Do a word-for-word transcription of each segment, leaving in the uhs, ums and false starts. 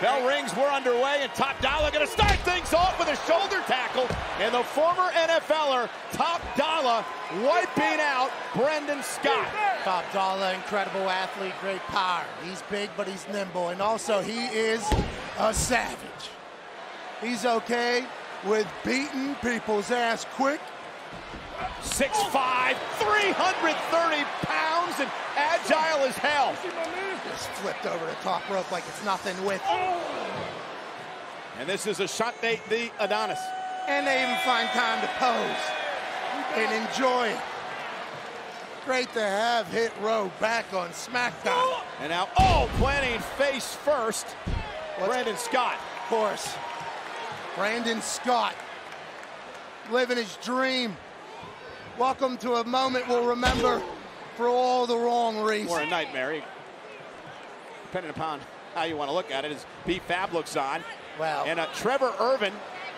Bell rings, we're underway, and Top Dollar gonna start things off with a shoulder tackle, and the former N F L er, Top Dollar, wiping out Brendan Scott. Top Dollar, incredible athlete, great power. He's big, but he's nimble, and also he is a savage. He's okay with beating people's ass quick. six five, three hundred thirty pounds, and agile as hell. Just flipped over the top rope like it's nothing with. And this is a shot they, the Adonis. And they even find time to pose and enjoy it. Great to have Hit Row back on SmackDown. And now, oh, planting face first, Brandon Scott. Of course, Brandon Scott, living his dream. Welcome to a moment we'll remember for all the wrong reasons. Or a nightmare, depending upon how you want to look at it, as B-Fab looks on. Wow. And uh, Trevor Irvin.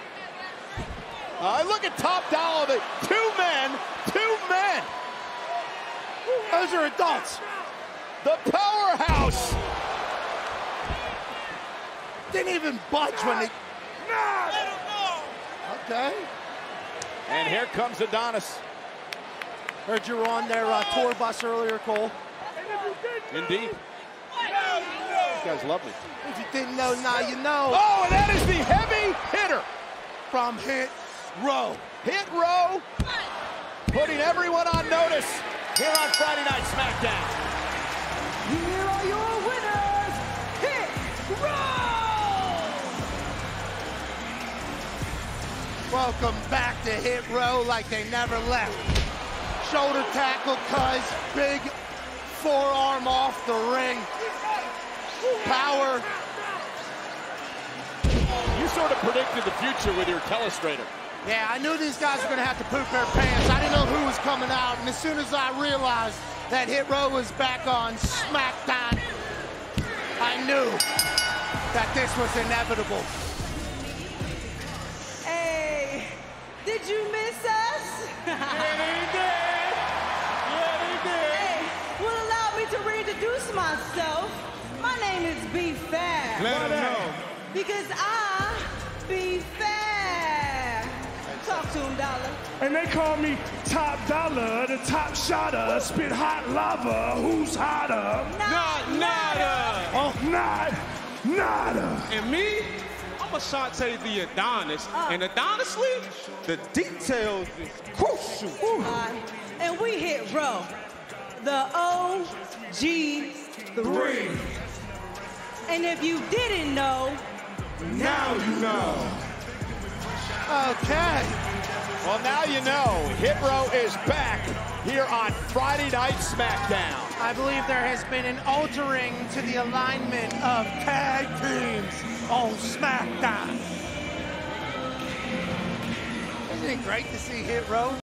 Uh, look at Top Dollar, the two men, two men. Those are adults. The powerhouse. Didn't even budge when they... Okay. And here comes Adonis. Heard you were on their uh, tour bus earlier, Cole. Indeed. This guy's lovely. If you didn't know, now you know. Oh, and that is the heavy hitter From Hit Row. Hit Row, putting everyone on notice here on Friday Night SmackDown. Here are your winners, Hit Row! Welcome back to Hit Row like they never left. Shoulder tackle, cuz big forearm off the ring. Power. You sort of predicted the future with your telestrator. Yeah, I knew these guys were gonna have to poop their pants. I didn't know who was coming out, and as soon as I realized that Hit Row was back on SmackDown, I knew that this was inevitable. Hey, did you miss us? Hey, well, allow me to reintroduce myself. My name is B-Fab. Let 'em know. Because I be fair. Talk to him, Dollar. And they call me Top Dollar, the top shotter, spit hot lava, who's hotter? Not nada. Oh, not, nada. And me, I'm a Shantae the Adonis. Uh. And honestly, the details is crucial. Uh, and we hit Row. The O G three. And if you didn't know, Now you know. Okay. Well, now you know, Hit Row is back here on Friday Night SmackDown. I believe there has been an altering to the alignment of tag teams on SmackDown. Isn't it great to see Hit Row